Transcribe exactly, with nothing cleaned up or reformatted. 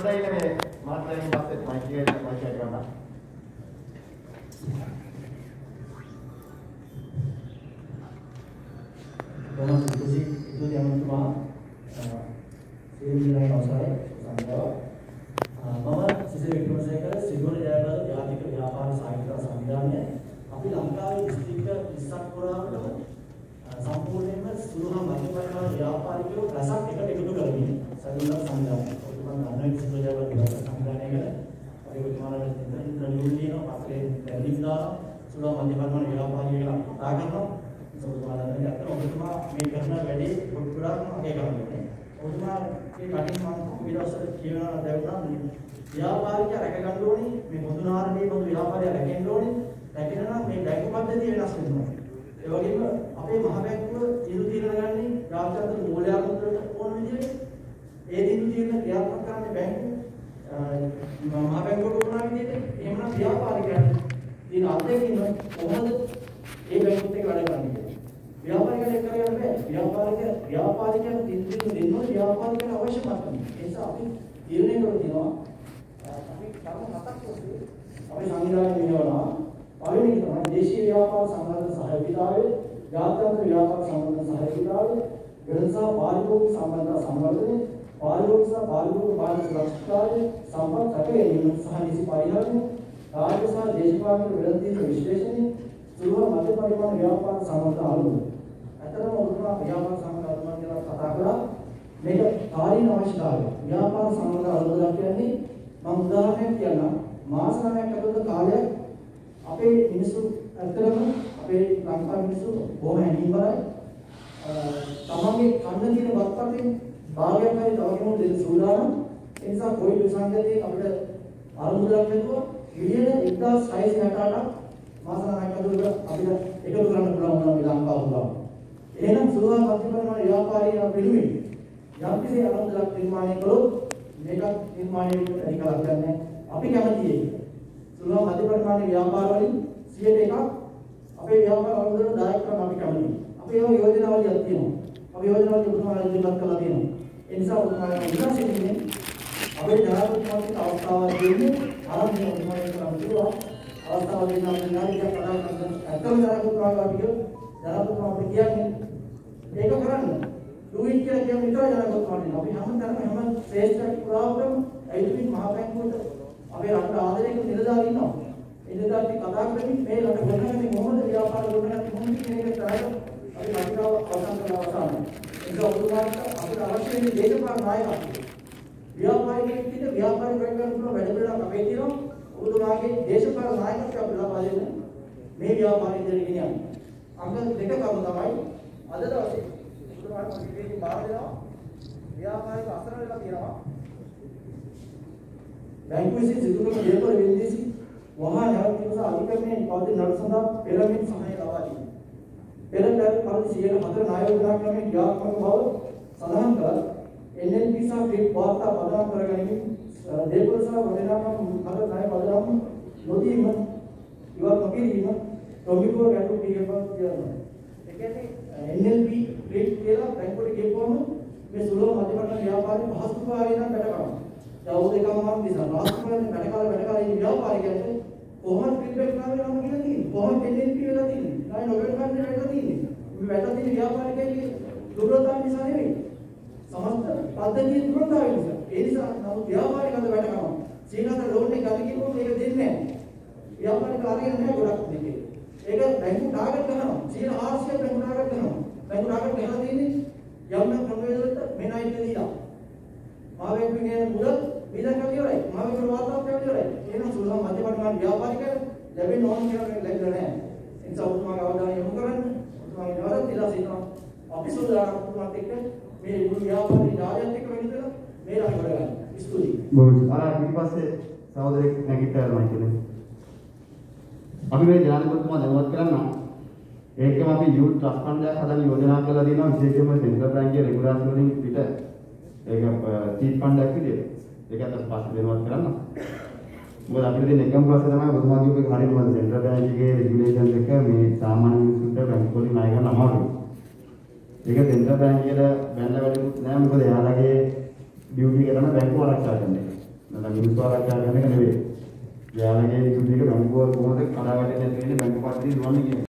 හොඳයි නේ මාත්‍රාවෙන් පස්සේ මයික් එක මයික් එක ගන්න. Dalam diskusi itu yang cuma saya bilang awasai sangat. Mama sisi ekonomi saya kan sigurnya jaga jatik व्यापार साहित्य संविधानnya. Tapi langkah distrik Isak Kurang itu සම්පූර්ණයෙන්ම සුළුහා මධ්‍යපරිමාණ ව්‍යාපාරිකයෝ රසක් එකට එකතු කරගෙන සල්ලි සංවිධානය. ඔතන ගන්න ඉස්සර ජාවා දිවස සංවිධානයකට අපි ඔතනවල ඉන්ටර්නෙට් ලියුම් දිනවා අපේ ලැබින් දානවා සුළුහා මධ්‍යපරිමාණ ව්‍යාපාරිකයෝ කතා කරනවා. ඒක ඔතනවල ඇත්තට ඔබතුමා මේ කරන වැඩේ පොඩි ගොඩක් අගේ කරන්නේ. ඔබතුමා මේ කටින් මම විලාසවල කියනවා දැවුනා ව්‍යාපාරිකයා රැක ගන්න ඕනේ මේ මොදුනාරදී මොදු ව්‍යාපාරය රැකෙන්න ඕනේ. රැකෙන්න නම් මේ බැංකු පද්ධතිය වෙනස් වෙනවා. ඒ වගේම අපේ මහ බැංකුව තීරු తీරන ගන්නේ ජාත්‍යන්තර මූල්‍යාංකවලට ඕන විදිහට ඒ තීරු తీරන ක්‍රියාත්මක කරන්නේ බැංකුව මහ බැංකුවට උනා විදිහට එහෙමනම් ව්‍යාපාරිකයන් දින අධ්‍යක්ෂින කොහොමද ඒ බැංකුවත් එක්ක වැඩ කරන්නේ ව්‍යාපාරිකයන් එක්ක කරගන්න බෑ ව්‍යාපාරික ව්‍යාපාරිකයන් තීරු දෙන්න ව්යාපාරිකයන් අවශ්‍ය මතන ඒ නිසා අපි තීරණය කරලා තිනවා අපි කර්ම හතක් ඔස්සේ අපි සංවිධානය වෙනවා පළවෙනි තමයි දේශීය ව්‍යාපාර සංවර්ධන සහයෝගිතාවය, ජාත්‍යන්තර ව්‍යාපාර සංවර්ධන සහයෝගිතාවය, වෙළඳ සහ පාරිභෝගික සම්බන්ධතා සංවර්ධනය, පාරිභෝගික සහ පාරිභෝගික බාහිර සුරක්ෂිතතාවය, සම්පත් රැකගැනීම සහ නිසි පරිහරණය, රාජ්‍ය සහ දේශපාලන වෙළඳ තීන්දුව විශ්ලේෂණය, සුළු මධ්‍ය පරිමාණ ව්‍යාපාර සංවර්ධන අලුත්. ඇත්තටම උතුරා ව්‍යාපාර සංවර්ධන ගැන කතා කරලා මේක කාලීන අවශ්‍යතාවය. ව්‍යාපාර සංවර්ධන අලුත් කියන්නේ මම උදාහරණයක් කියන්නම්. මාස නවයක් ඇතුළත කාලයක් අපේ මිනිස්සු ඇත්තටම අපේ ලංකාවේ මිනිස්සු බොහොම හැංගීම්බරයි. තමන්ගේ කන්න තියෙන වත්පතේ භාගයක් හරි තව කෙනෙකුට දෙන්න සූදානම්. ඒ නිසා කොයි විසංගතයේ අපිට අරමුදලක් හදුවා මිලියන එක්දාස් හයසිය හැට අටක් මාස නවයක් ඇතුළත අපිට එකතු කරන්න පුළුවන් වුණා මේ ලංකාව පුරා. එහෙනම් සුළුහා මධ්‍ය පරිමාණ ව්‍යාපාරීන් පිළිමින් යම්කිසි අරමුදලක් නිර්මාණය කළොත් මේක නිර්මාණය වෙන්න වැඩි කාලයක් ගන්න අපි කැමතියි. සුළු මධ්‍ය පරිමාණ ව්‍යාපාර වලින් සියයට එකක් අපේ ව්‍යාපාර අනුදැන දායක කරන අපි කැමතියි. අපි ඒ යෝජනාවලියක් තියෙනවා. අපි යෝජනාවලිය උතුමාලා ඉදිරිපත් කරලා තියෙනවා. ඒ නිසා උතුමාලා ඉස්සෙල්ලා අපේ ජනාධිපතිතුමාට අවස්ථාවක් දෙන්නේ ආරම්භය උතුමාලා කරන්න පුළුවන්. අවස්ථාවක් දෙන්න අපි නායකයා ප්‍රදාන කරන අතම ජනාධිපතිතුමාට අපි ජනාධිපතිතුමාට කියන්නේ ඒක කරන්න. රුවින් කියලා කියන විතර ජනාධිපතිතුමාට අපි හැමතැනම හැම ශ්‍රේෂ්ඨ පුරාවටම ඇවිත් මහ බැංකුවට අපේ රටට ආදරය කරන නිලධාරීන් ඉන්නවා. ඒ නිලධාරීන් කතා කරමින් මේ රට ගොඩනගන්නේ කොහොමද ව්‍යාපාර ගොඩනගන්නේ කොහොමද කියන එක තරකට අපි කතාව අවසන් කරලා අවසానයි. ඒක උතුමාට අපිට අවශ්‍ය වෙන්නේ දේශපාලන නායකත්වය. ව්‍යාපාරිකයෙක් විදිහට ව්‍යාපාරික වැඩ කරන වැඩ පිළිවෙලක් අපේ තියෙනවා. උතුමාගේ දේශපාලන නායකත්වය අපිට ලබා දෙන්න මේ ව්‍යාපාරික දෙයක් ගෙනියන්න. අංග දෙක කම තමයි අද දවසේ උතුමාට පිළිවෙලින් බාර දෙනවා. ව්‍යාපාරික අසරණ වෙලා තියෙනවා. බැංකුව විසින් සිදු කරන ව්‍යාපාර වෙන්දේසි වහා නැවතීම අධිකරණයෙන් පවතින නඩු සඳහා පෙරමින් සහාය ලබා දීම. පෙරතර පරිදි සියයට හතර ණය යෝජනා ක්‍රමයෙන් ක්‍රියාත්මක බව සඳහන් කර එන් එල් පී සහ ක්‍රිප් වාර්තා පදනම් කර ගැනීම දේපොළ සහ වටිනාකම් හතර ණය පදනම් නොදීම ඉවත් නොකිරීම ප්‍රමුඛව ගැටළු පිළිබඳව කියනවා. ඒ කියන්නේ එන් එල් පී ක්‍රිප් කියලා බැංකුවට කියපුවම මේ සුළු මධ්‍යම ව්‍යාපාරේ පහසුකාරී නම් වැඩ කරනවා. දවස් දෙකම නිසා රාष्ट्रපතිතුමා වැඩ කාල වැඩ කාලේ ඉන්න ව්‍යාපාරිකයන්ට කොහොමද ෆීඩ්බැක් නාමය නම් කියලා තියෙන්නේ කොහොමද එන් එල් පී වෙලා තියෙන්නේ නෑ නොවැඩ ගන්න වෙලා තියෙන්නේ මේ වැඩ තියෙන ව්‍යාපාරිකයන්ගේ දුර්වලතාව නිසා නෙවෙයි සමස්ත පද්ධතිය දුර්වලතාවය නිසා ඒ නිසා නමුත් ව්‍යාපාරිකයන්ට වැඩ කරනවා සීනත ලෝන් එක ගන්න කිව්වොත් ඒක දෙන්නේ නෑ ව්‍යාපාරික කාර්යය නෑ ගොඩක් දෙකේ ඒක බැංකු ටාගට් කරනවා සීන ආර්සිය බැංකු ටාගට් කරනවා බැංකු ටාගට් කරලා තියෙන්නේ යම් යම් ක්‍රමවේදවලට මේ ණයට දීලා මාවෙන් පිටින් මුදල් විදක් කවියරයි මාවෙන් වාතාවරණයක් කවියරයි එහෙනම් සුළු මධ්‍ය පරිමාණ ව්‍යාපාරිකයන් ලැබෙන ඕන කියලා ලැබෙන්නේ නැහැ ඒ නිසා උතුමාගේ අවධානය යොමු කරන්න උතුමාගේ නවරත් ඉලා සිටිනවා අපි සුළුදාන උතුමාත් එක්ක මේ මුළු ව්‍යාපාරී රාජ්‍යත් එක්ක වෙනිදලා මේ රට වල ගන්න ස්තුතියි බොහොම ආ ඊපස්සේ සහෝදරෙක් නැගිටලා කියන්නේ අපි මේ ජනාධිපතිතුමා දැනුවත් කරන්න ඒකම අපි යූත් ට්‍රස්ට් ෆන්ඩයක් හදන්න යෝජනා කරලා තියෙනවා විශේෂයෙන්ම සෙන්ට්‍රල් බැංකුවේ රෙගුලාසින් වලින් පිට ඒක චීට් ෆන්ඩයක් විදියට ඒකත් පස්සේ දැනුවත් කරන්න. මොකද අපිට දෙන එකම ප්‍රශ්නේ තමයි ඔබතුමාගේ ඔබේ හරියට මොකද සෙන්ට්‍රල් බැංකුවේ රෙගියුලේෂන් එක මේ සාමාන්‍ය මිනිස්සුන්ට බැංකු වලින් ණය ගන්න අමාරුයි. ඒක සෙන්ට්‍රල් බැංකුවේ බැලලා වැඩිකුත් නෑ මොකද එයාලගේ ඩියුටි එක තමයි බැංකුව ආරක්ෂා කරන එක. නැත්නම් මිනිස්සු ආරක්ෂා කරන එක නෙවෙයි. යාළුවගේ ඉතුරු ටික බැංකුව කොහොමද කඩාවැටෙන්නේ නැති වෙන්නේ බැංකුව පද්ධතිය දුවන්නේ කියන්නේ.